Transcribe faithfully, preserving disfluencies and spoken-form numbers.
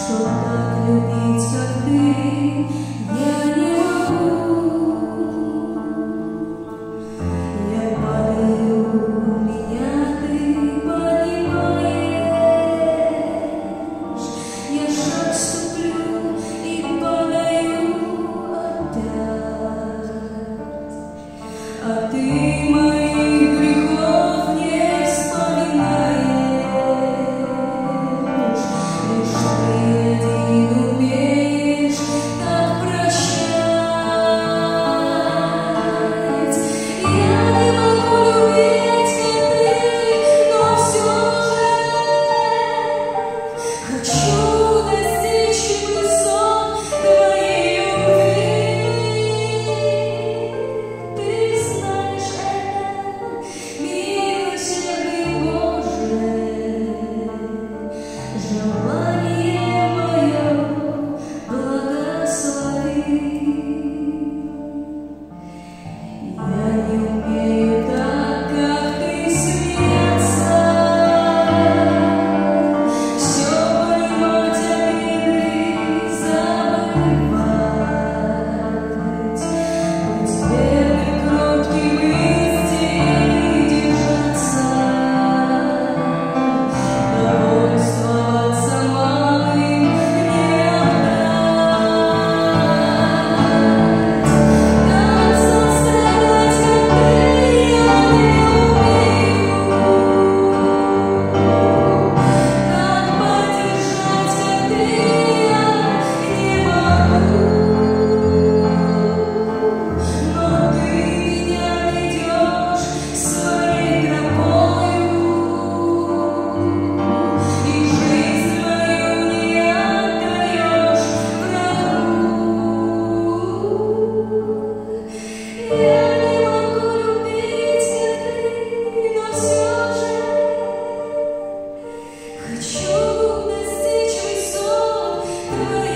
Что так любить, как ты, я не могу. Я падаю, меня ты понимаешь. Я шаг ступлю и падаю опять. А ты моих грехов не вспоминаешь. Лишь ты один умеешь так прощать. Я не могу любить, как ты, но все же хочу достичь высот твоей любви. Ты знаешь это, милосердный Боже, желание мое благослови. Я не умею так, как ты, смеяться, все понимать, обиды забывать, быть верным, кротким, истины держаться, довольствоваться малым, не отдать. Так сострадать, как ты, я не умею. Так поддержать, как ты, я не могу. Но ты меня ведешь своей тропою, и жизнь мою не отдаешь врагу. Я не могу любить, как ты, но все же хочу достичь высот твоей